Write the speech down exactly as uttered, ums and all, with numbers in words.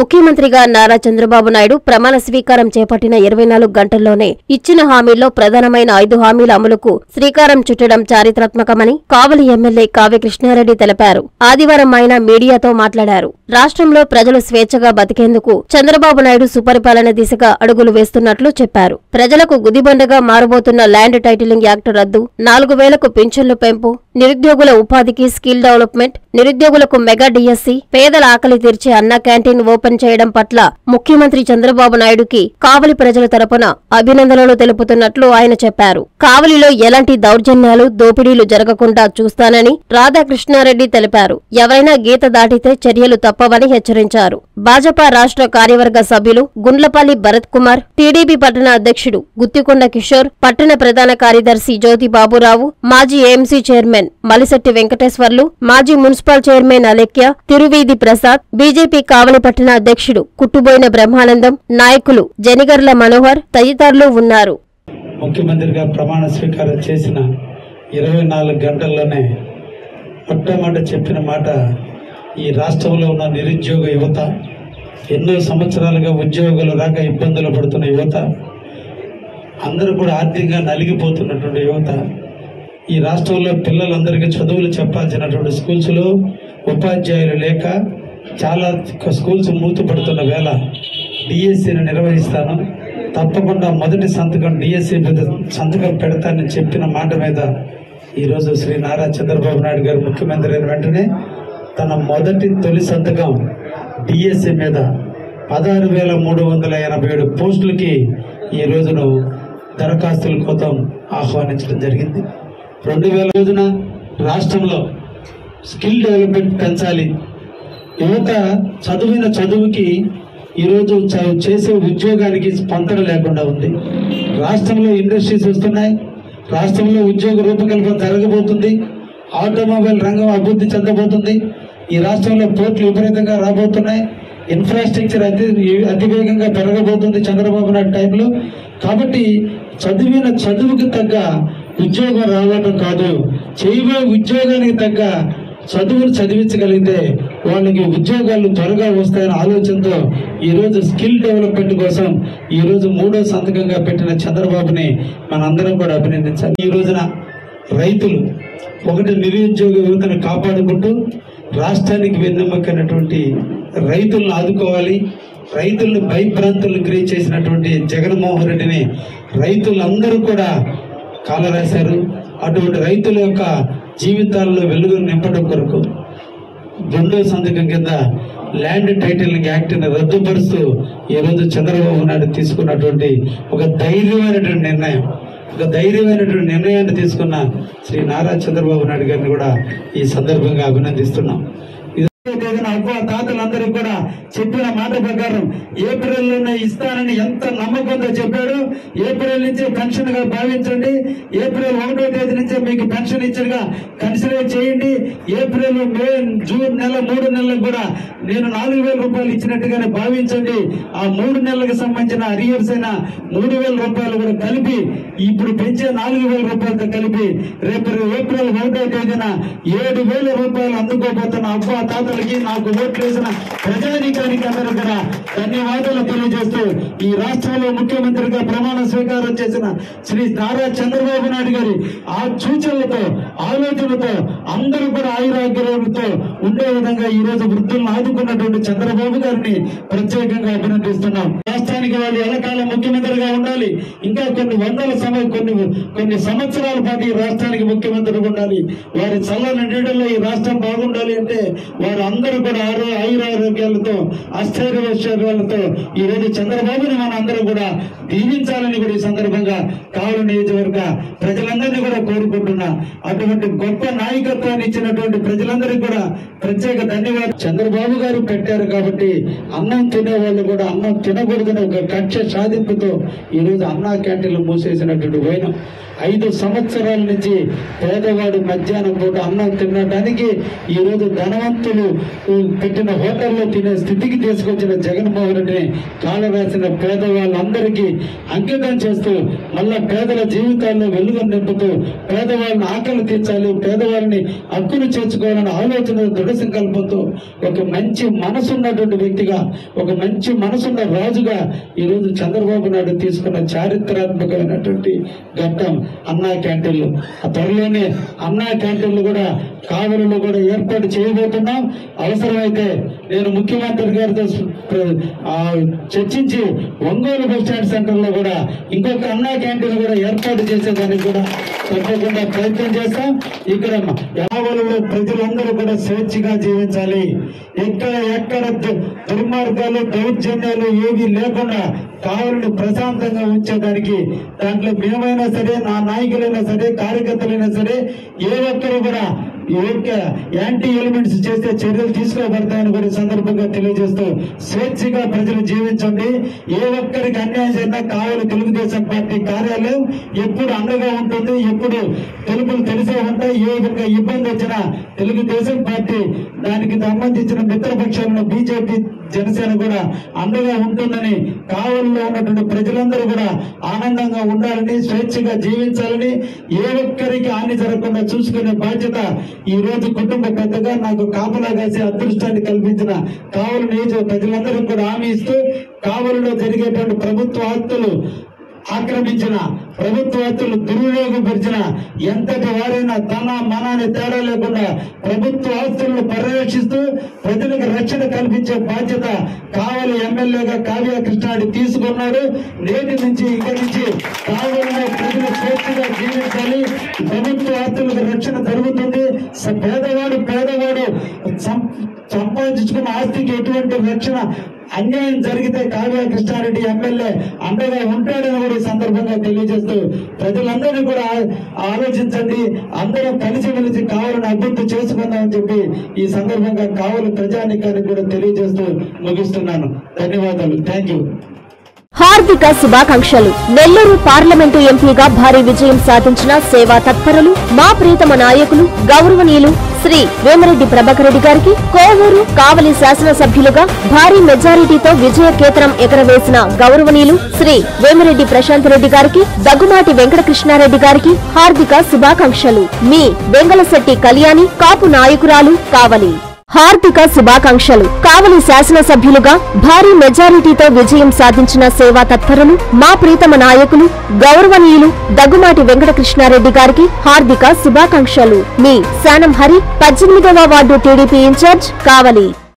ముఖ్యమంత్రిగా నారా చంద్రబాబు నాయుడు ప్రమాణ స్వీకారం చేపట్టిన ఇరవై నాలుగు గంటల్లోనే ఇచ్చిన హామీల్లో ప్రధానమైన ఐదు హామీల అమలుకు శ్రీకారం చుట్టడం చారిత్రాత్మకమని కావలి ఎమ్మెల్యే కావ్య కృష్ణారెడ్డి తెలిపారు. ఆదివారం ఆయన మీడియాతో మాట్లాడారు. రాష్ట్రంలో ప్రజలు స్వేచ్ఛగా బతికేందుకు చంద్రబాబు నాయుడు సుపరిపాలన దిశగా అడుగులు వేస్తున్నట్లు చెప్పారు. ప్రజలకు గుదిబండగా మారబోతున్న ల్యాండ్ టైటిలింగ్ యాక్ట్ రద్దు, నాలుగు వేలకు పింఛన్లు పెంపు, నిరుద్యోగుల ఉపాధికి స్కిల్ డెవలప్మెంట్, నిరుద్యోగులకు మెగా డిఎస్సి, పేదల ఆకలి తీర్చే అన్నా క్యాంటీన్ ఓపెన్ చేయడం పట్ల ముఖ్యమంత్రి చంద్రబాబు నాయుడుకి కావలి ప్రజల తరపున అభినందనలు తెలుపుతున్నట్లు ఆయన చెప్పారు. కావలిలో ఎలాంటి దౌర్జన్యాలు, దోపిడీలు జరగకుండా చూస్తానని రాధాకృష్ణారెడ్డి తెలిపారు. ఎవరైనా గీత దాటితే చర్యలు తప్పవని హెచ్చరించారు. భాజపా రాష్ట్ర కార్యవర్గ సభ్యులు గుండ్లపల్లి భరత్ కుమార్, టీడీపీ పట్టణ అధ్యక్షుడు గుత్తికొండ కిషోర్, పట్టణ ప్రధాన కార్యదర్శి జ్యోతి బాబురావు, మాజీ ఏఎంసీ చైర్మన్ మలిశెట్టి వెంకటేశ్వర్లు, మాజీ municipal chairman Alekhya, Tiruveedhi Prasad, BJP Kavali పట్టణ అధ్యక్షుడు కుట్టుబోయిన బ్రహ్మానందం, నాయకులు జనిగర్ల మనోహర్ తదితరులు ఉన్నారు. ముఖ్యమంత్రిగా ప్రమాణ స్వీకారం చేసిన ఇరవై నాలుగు గంటల్లోనే మొట్టమొదట చెప్పిన మాట, ఈ రాష్ట్రంలో ఉన్న నిరుద్యోగ యువత, ఎన్నో సంవత్సరాలుగా ఉద్యోగాలు రాక ఇబ్బందులు పడుతున్న యువత, అందరూ కూడా ఆర్థికంగా నలిగిపోతున్నటువంటి యువత, ఈ రాష్ట్రంలో పిల్లలందరికీ చదువులు చెప్పాల్సినటువంటి స్కూల్స్లో ఉపాధ్యాయులు లేక చాలా స్కూల్స్ మూతపడుతున్న వేళ డిఎస్సిని నిర్వహిస్తాను, తప్పకుండా మొదటి సంతకం డిఎస్సి మీద సంతకం పెడతానని చెప్పిన మాట మీద ఈరోజు శ్రీ నారా చంద్రబాబు నాయుడు గారు ముఖ్యమంత్రి అయిన వెంటనే తన మొదటి తొలి సంతకం డిఎస్సి మీద పదహారు వేల మూడు వందల ఎనభై ఏడు పోస్టులకి ఈ రోజును దరఖాస్తుల కోసం ఆహ్వానించడం జరిగింది. రెండు వేల రోజున రాష్ట్రంలో స్కిల్ డెవలప్మెంట్ పెంచాలి, యువత చదివిన చదువుకి ఈరోజు చేసే ఉద్యోగానికి స్పందన లేకుండా ఉంది. రాష్ట్రంలో ఇండస్ట్రీస్ వస్తున్నాయి, రాష్ట్రంలో ఉద్యోగ రూపకల్పన జరగబోతుంది, ఆటోమొబైల్ రంగం అభివృద్ధి చెందబోతుంది, ఈ రాష్ట్రంలో పోర్టులు విపరీతంగా రాబోతున్నాయి, ఇన్ఫ్రాస్ట్రక్చర్ అతి అతివేగంగా పెరగబోతుంది చంద్రబాబు నాయుడు టైంలో. కాబట్టి చదివిన చదువుకి తగ్గ ఉద్యోగం రావడం కాదు, చేయబోయే ఉద్యోగానికి తగ్గ చదువులు చదివించగలిగితే వాళ్ళకి ఉద్యోగాలు త్వరగా వస్తాయనే ఆలోచనతో ఈరోజు స్కిల్ డెవలప్మెంట్ కోసం ఈరోజు మూడో సంతకంగా పెట్టిన చంద్రబాబుని మనందరం కూడా అభినందించాలి. ఈ రోజున రైతులు ఒకటి నిరుద్యోగ యువతను కాపాడుకుంటూ రాష్ట్రానికి వెన్నెమ్మకైనటువంటి రైతులను ఆదుకోవాలి. రైతులను భయభ్రాంతులను క్రియేట్ చేసినటువంటి జగన్మోహన్ రెడ్డిని రైతులందరూ కూడా కాలరాశారు. అటువంటి రైతుల యొక్క జీవితాల్లో వెలుగును నింపడం కొరకు రెండో సంతకం కింద ల్యాండ్ టైటిలింగ్ యాక్ట్ని రద్దుపరుస్తూ ఈరోజు చంద్రబాబు నాయుడు తీసుకున్నటువంటి ఒక ధైర్యమైనటువంటి నిర్ణయం ఒక ధైర్యమైనటువంటి నిర్ణయాన్ని తీసుకున్న శ్రీ నారా చంద్రబాబు నాయుడు గారిని కూడా ఈ సందర్భంగా అభినందిస్తున్నాం. అవ్వ తాతలందరూ కూడా చెప్పిన మాట ప్రకారం ఏప్రిల్లోనే ఇస్తానని ఎంత నమ్మకంతో చెప్పాడు. ఏప్రిల్ నుంచే పెన్షన్ గా భావించండి, ఏప్రిల్ ఒకటో తేదీ నుంచే మీకు పెన్షన్ ఇచ్చగా కన్సిడర్ చేయండి. ఏప్రిల్, మే, జూన్ నెల మూడు నెలలకు కూడా నేను నాలుగు వేల రూపాయలు ఇచ్చినట్టుగానే భావించండి. ఆ మూడు నెలలకు సంబంధించిన అరియర్స్ అయిన మూడు వేల రూపాయలు కూడా కలిపి ఇప్పుడు పెంచే నాలుగు వేల రూపాయలతో కలిపి రేపు ఏప్రిల్ ఒకటో తేదీన ఏడు వేల రూపాయలు అందుకోబోతున్న అవ్వ తాతలకి, నాకు ఓట్లు వేసిన ప్రజానీకానికి అందరూ కూడా ధన్యవాదాలు తెలియజేస్తూ ఈ రాష్ట్రంలో ముఖ్యమంత్రిగా ప్రమాణ స్వీకారం చేసిన శ్రీ నారా చంద్రబాబు నాయుడు గారి ఆ సూచనలతో, ఆలోచనలతో అందరూ కూడా ఆయురాగ్యాలతో ఉండే విధంగా ఈ రోజు వృద్ధులను ఆదుకున్నటువంటి చంద్రబాబు గారిని ప్రత్యేకంగా అభినందిస్తున్నాం. రాష్ట్రానికి వాళ్ళు ఎల్లకాలం ముఖ్యమంత్రిగా ఉండాలి, ఇంకా కొన్ని వందల సమయం కొన్ని కొన్ని సంవత్సరాల పాటు ఈ రాష్ట్రానికి ముఖ్యమంత్రిగా ఉండాలి. వారి చల్లని నీడల్లో ఈ రాష్ట్రం బాగుండాలి అంటే వారు అందరూ కూడా ఆరో ఆయురారోగ్యాలతో, ఆశ్చర్యవైశ్వర్యాలతో ఈ రోజు చంద్రబాబుని మన అందరూ కూడా దీవించాలని కూడా ఈ సందర్భంగా కావలి నియోజకవర్గ ప్రజలందరినీ కూడా కోరుకుంటున్నా. అటువంటి గొప్ప నాయకత్వాన్ని ఇచ్చినటువంటి ప్రజలందరికీ కూడా ప్రత్యేక ధన్యవాదాలు. చంద్రబాబు గారు పెట్టారు కాబట్టి అన్నం తినే వాళ్ళు కూడా అన్నం తినకూడదని ఒక కక్ష సాధింపుతో ఈ రోజు అన్నా క్యాంటీన్లు మూసేసినటువంటి పోయినాం. ఐదు సంవత్సరాల నుంచి పేదవాడు మధ్యాహ్నం పూట అన్నం తినడానికి ఈరోజు ధనవంతులు పెట్టిన హోటల్లో తినే స్థితికి తీసుకొచ్చిన జగన్మోహన్ రెడ్డిని కాల రాసిన పేదవాళ్ళందరికీ అంకితం చేస్తూ మళ్ళా పేదల జీవితాల్లో వెలుగు నింపుతూ పేదవాళ్ళని ఆకలి తీర్చాలి, పేదవాళ్ళని హక్కును చేర్చుకోవాలనే ఆలోచన దృఢ సంకల్పంతో ఒక మంచి మనసున్నటువంటి వ్యక్తిగా, ఒక మంచి మనసున్న రాజుగా ఈరోజు చంద్రబాబు నాయుడు తీసుకున్న చారిత్రాత్మకమైనటువంటి ఘట్టం అన్నా క్యాంటీన్లు. ఆ త్వరలోనే అన్నా క్యాంటీన్లు కూడా కావలిలో కూడా ఏర్పాటు చేయబోతున్నాం. అవసరమైతే నేను ముఖ్యమంత్రి గారితో చర్చించి ఒంగోలు బస్ స్టాండ్ సెంటర్ లో కూడా ఇంకొక అన్నా క్యాంటీన్ కూడా ఏర్పాటు చేసేదానికి కూడా తప్పకుండా ప్రయత్నం చేస్తాం. ఇక్కడ కావలిలో ప్రజలందరూ కూడా స్వేచ్ఛగా జీవించాలి. ఎక్కడ ఎక్కడ దుర్మార్గాలు దౌర్జన్యాలు ఏవి లేకుండా కావలిని ప్రశాంతంగా ఉంచేదానికి దాంట్లో మేమైనా సరే, నా నాయకులైనా సరే, కార్యకర్తలైనా సరే ఏ ఒక్కరు కూడా యాంటీ ఎలిమెంట్స్ చేస్తే చర్యలు తీసుకోబడతాయని కూడా సందర్భంగా తెలియజేస్తూ స్వేచ్ఛగా ప్రజలు జీవించండి. ఏ ఒక్కరికి అన్యాయం చేసినా కావలి తెలుగుదేశం పార్టీ కార్యాలయం ఎప్పుడు అండగా ఉంటుంది, ఎప్పుడు తెలుపులు తెలిసే ఉంటాయి. ఏ విధంగా ఇబ్బంది వచ్చినా తెలుగుదేశం పార్టీ దానికి సంబంధించిన మిత్రపక్షాలను బీజేపీ, జనసేన కూడా అండగా ఉంటుందని, కావలిలో ఉన్నటువంటి ప్రజలందరూ కూడా ఆనందంగా ఉండాలని, స్వేచ్ఛగా జీవించాలని, ఏ ఒక్కరికి హాని జరగకుండా చూసుకునే బాధ్యత ఈ రోజు కుటుంబ పెద్దగా నాకు కాపలా కాసే అదృష్టాన్ని కల్పించిన కావలి నియోజక ప్రజలందరూ కూడా హామీ ఇస్తూ కావలిలో జరిగేటువంటి ప్రభుత్వ ఆస్తులు ఆక్రమించిన, ప్రభుత్వ ఆస్తులు దుర్వినియోగపరిచిన ఎంతటి వారైనా తన మనాన్ని తేడా లేకుండా ప్రభుత్వ ఆస్తులను పరిరక్షిస్తూ ప్రజలకు రక్షణ కల్పించే బాధ్యత కావలి ఎమ్మెల్యేగా కావ్య కృష్ణారెడ్డి తీసుకున్నాడు. నేటి నుంచి ఇక్కడి నుంచి కావలిలో ప్రజలు స్వేచ్ఛగా జీవించాలి, ప్రభుత్వ ఆస్తులకు రక్షణ జరుగుతుంది. పేదవాడు పేదవాడు సంపాదించుకున్న ఆస్తికి ఎటువంటి రక్షణ అన్యాయం జరిగితే కావ్య కృష్ణారెడ్డి ఎమ్మెల్యే అండగా ఉంటాడని కూడా ఈ సందర్భంగా తెలియజేస్తూ ప్రజలందరినీ కూడా ఆలోచించండి, అందరం కలిసిమెలిసి కావాలని అభివృద్ధి చేసుకుందామని చెప్పి ఈ సందర్భంగా కావలి ప్రజానికానికి కూడా తెలియజేస్తూ ముగిస్తున్నాను. ధన్యవాదాలు. Thank you. హార్దిక శుభాకాంక్షలు. నెల్లూరు పార్లమెంటు ఎంపీగా భారీ విజయం సాధించిన సేవా తత్పరులు, మా ప్రీతమ నాయకులు, గౌరవనీయులు శ్రీ వేమిరెడ్డి ప్రభాకర్ రెడ్డి గారికి, కోవూరు, కావలి శాసనసభ్యులుగా భారీ మెజారిటీతో విజయ కేతనం ఎగరవేసిన గౌరవనీయులు శ్రీ వేమిరెడ్డి ప్రశాంత్ రెడ్డి గారికి, దగ్గుమాటి వెంకటకృష్ణారెడ్డి గారికి హార్దిక శుభాకాంక్షలు. మీ బెంగళశెట్టి కళ్యాణి, కాపు నాయకురాలు, కావలి. హార్దిక శుభాకాంక్షలు. కావలి శాసనసభ్యులుగా భారీ మెజారిటీతో విజయం సాధించిన సేవా తత్పరులు, మా ప్రీతమ నాయకులు, గౌరవనీయులు దగ్గుమాటి వెంకటకృష్ణారెడ్డి గారికి హార్దిక శుభాకాంక్షలు. మీ శానం హరి, పద్దెనిమిదవ వార్డు టీడీపీ ఇన్ఛార్జ్, కావలి.